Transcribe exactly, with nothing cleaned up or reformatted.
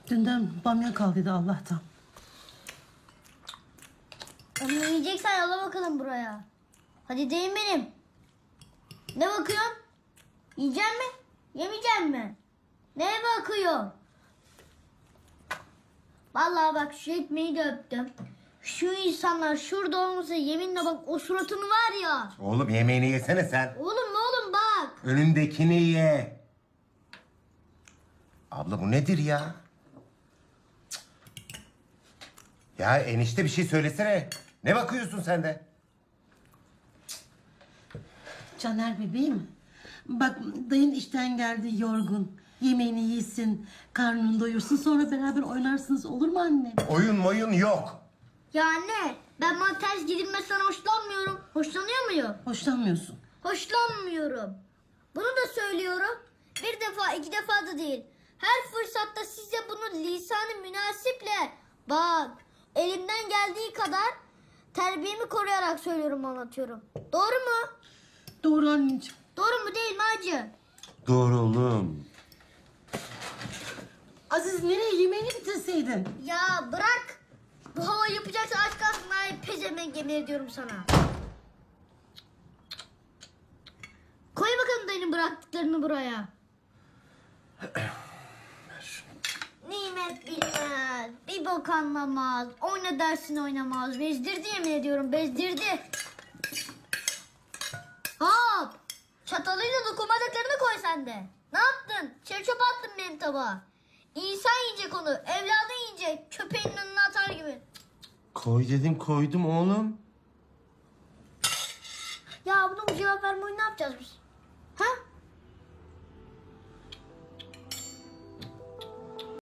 Dünden bamya kaldıydı Allah'tan. Onu yiyeceksen yolla bakalım buraya. Hadi deyin benim. Ne bakıyorsun? Yiyecek mi? Yemeyecek mi? Neye bakıyor? Vallahi bak şu ekmeği de öptüm. Şu insanlar şurada olmasa yeminle bak o suratını var ya. Oğlum yemeğini yesene sen. Oğlum ne oğlum bak. Önündekini ye. Abla bu nedir ya? Cık. Ya enişte bir şey söylesene. Ne bakıyorsun sen de? Caner bebeğim. Bak dayın işten geldi yorgun. Yemeğini yesin, karnını doyursun. Sonra beraber oynarsınız olur mu anne? Oyun moyun yok. Ya anne ben bana ters gidilmesinden hoşlanmıyorum. Hoşlanıyor muyum? Hoşlanmıyorsun. Hoşlanmıyorum. Bunu da söylüyorum. Bir defa iki defa da değil. Her fırsatta size bunu lisanı münasiple bak elimden geldiği kadar terbiyemi koruyarak söylüyorum anlatıyorum. Doğru mu? Doğru anneciğim. Doğru mu değil mi hacı? Doğru oğlum. Aziz nereye yemeğini bitirseydin? Ya bırak. Bu hava yapacaksa aç kalsın. Ay pezevenk yemin ediyorum sana. Koy bakalım dayının bıraktıklarını buraya. Nimet bilmez. Bir bok anlamaz. Oyna dersini oynamaz. Bezdirdi yemin ediyorum. Bezdirdi. Hop. Çatalıyla dokunmadıklarını koy sen de. Ne yaptın? Çer çöp attın benim tabağa. İnsan yiyecek onu. Evladın yiyecek. Köpeğin önüne atar gibi. Koy dedim koydum oğlum. Ya buna bu cevap vermeyi ne yapacağız biz?